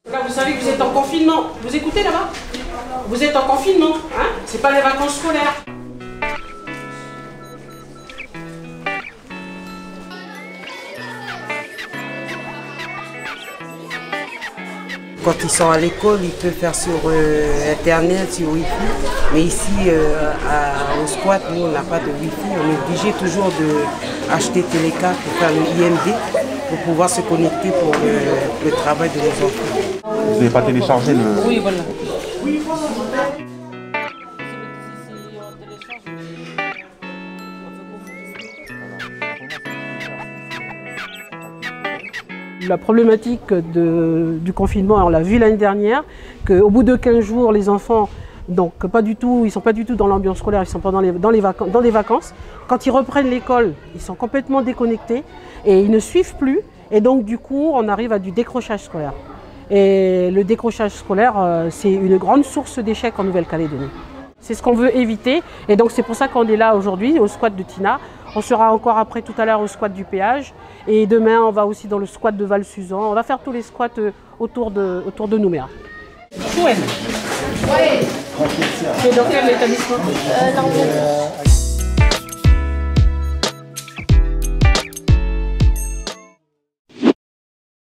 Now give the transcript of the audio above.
Là, vous savez que vous êtes en confinement. Vous écoutez là-bas? Vous êtes en confinement, hein? C'est pas les vacances scolaires. Quand ils sont à l'école, ils peuvent faire sur Internet, sur Wi-Fi. Mais ici, au squat, nous, on n'a pas de Wi-Fi. On est obligé toujours d'acheter Télécart pour faire le IMD, pour pouvoir se connecter pour le travail de nos enfants. Vous n'avez pas téléchargé le... Oui, voilà. La problématique du confinement, on l'a vu l'année dernière, qu'au bout de 15 jours, les enfants, donc pas du tout, ils ne sont pas du tout dans l'ambiance scolaire, ils ne sont pas dans les vacances. Quand ils reprennent l'école, ils sont complètement déconnectés et ils ne suivent plus. Et donc du coup, on arrive à du décrochage scolaire. Et le décrochage scolaire, c'est une grande source d'échecs en Nouvelle-Calédonie. C'est ce qu'on veut éviter. Et donc c'est pour ça qu'on est là aujourd'hui, au squat de Tina. On sera encore après tout à l'heure au squat du péage. Et demain, on va aussi dans le squat de Val-Suzan. On va faire tous les squats autour de Nouméa. Chouette. Oui. C'est dans quel établissement?